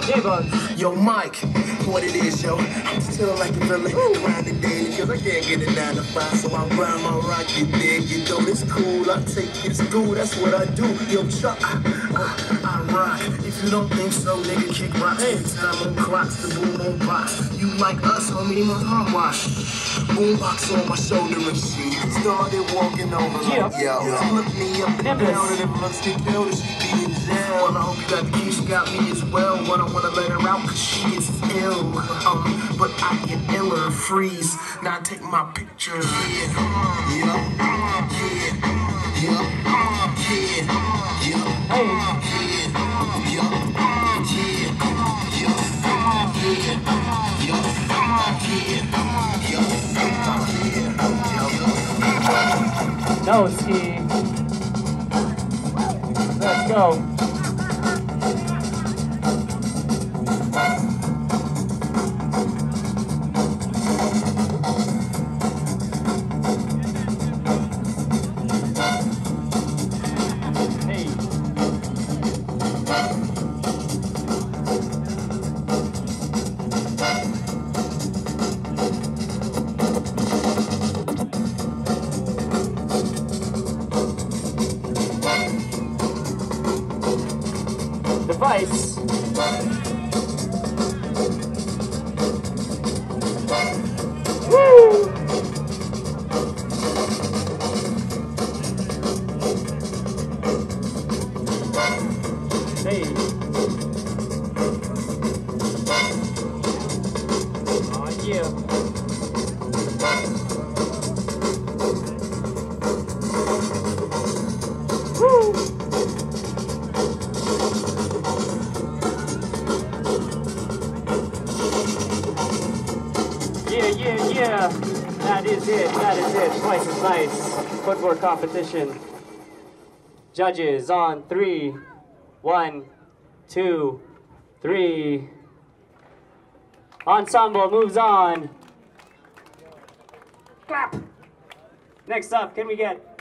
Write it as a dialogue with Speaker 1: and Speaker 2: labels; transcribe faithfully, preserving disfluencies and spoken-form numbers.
Speaker 1: J-Bugs.
Speaker 2: Yo, Mike, what it is, yo? I'm still like a villain, grinding daily, cause I can't get a nine to five, so I grind my rock, you dig, you know, it's cool, I take it to school, that's what I do. Yo, Chuck, I, I rock. If you don't think so, nigga, kick rocks. Hey, time on clocks, the boom on box. You like us, homie, my heart wash. Boombox on my shoulder and she started walking over like, yo, yo, look me up and down, and if looks get killed, she be in jail. Well, I hope you got the key, she got me as well. But I wanna let her out cause she is ill. Um, but I get iller, freeze. Now take my picture. Yeah, yeah, yeah, yeah, yeah, yeah.
Speaker 1: Hey.
Speaker 2: Yeah, yeah, yeah, yeah, yeah.
Speaker 1: No ski. Let's go. Hey. Device. Woo! Hey. Oh yeah. Woo! Yeah, yeah, yeah. That is it. That is it. Twice as nice. Footwork competition. Judges on three. One, two, three. Ensemble moves on. Clap. Next up, can we get